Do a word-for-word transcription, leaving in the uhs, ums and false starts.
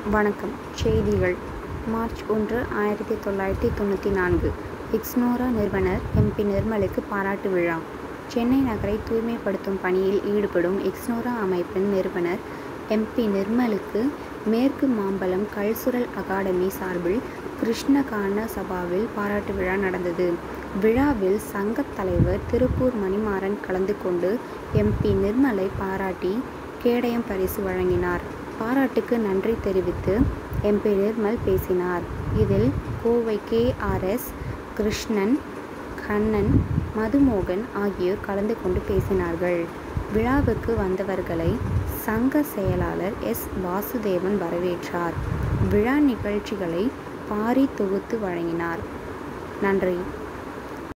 வணக்கம். செய்திகள் மார்ச் ஒன்று ஆயிரத்தி தொள்ளாயிரத்தி தொண்ணூற்றி நான்கு எக்ஸ்நோரா நிறுவனர் எம்பி நிர்மலுக்கு பாராட்டு விழா. சென்னை நகரை தூய்மைப்படுத்தும் பணியில் ஈடுபடும் எக்ஸ்நோரா அமைப்பின் நிறுவனர் எம்பி நிர்மலுக்கு மேற்கு மாம்பலம் கல்சுரல் அகாடமி சார்பில் கிருஷ்ணகான சபாவில் பாராட்டு விழா நடந்தது. விழாவில் சங்கத் தலைவர் திருப்பூர் மணிமாறன் கலந்து கொண்டு எம்பி நிர்மலை பாராட்டி கேடயம் பரிசு வழங்கினார். பாராட்டுக்கு நன்றி தெரிவித்து எம்பி நிர்மல் பேசினார். இதில் Kovai K R S Krishnan, Kannan, Madhumohan ஆகியோர் கலந்து கொண்டு பேசினார்கள். விழாவுக்கு வந்தவர்களை சங்க செயலாளர் எஸ் வாசுதேவன் வரவேற்றார். விழா நிகழ்ச்சிகளை பாரி தொகுத்து வழங்கினார். நன்றி.